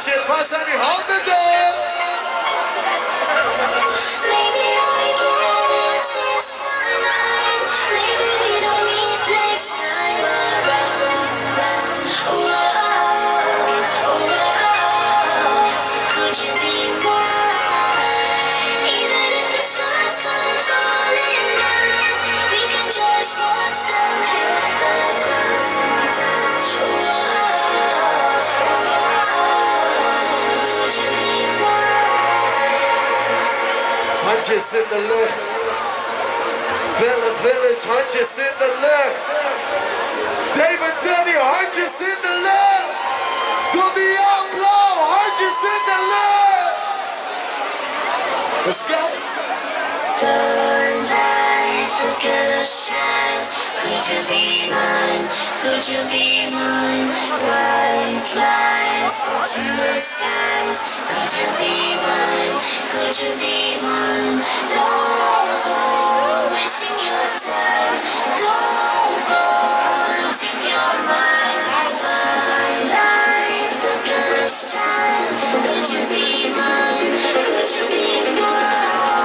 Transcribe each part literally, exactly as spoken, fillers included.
shit, pass on the hold the door. Maybe all we get is this one night. Maybe we don't meet next time around. Whoa, whoa, could you be mine? Even if the stars come falling down, we can just watch them hit the ground. Whoa, could you be mine? Hunches in the left. Villa Village, hunches in the left. David Denny, hunches in the left. Do Diablo, hunches in the left. Let's go. Starlight, look at us shine. Could you be mine? Could you be mine? White lines watching the skies. Could you be mine? Could you be mine? Don't go wasting your time. Don't go losing your mind. Starlight, look at us shine. Could you be mine? Could you be mine?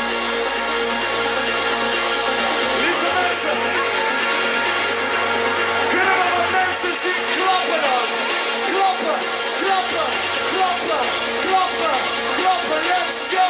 Klopper, klopper, klopper, klopper, klopper, let's go!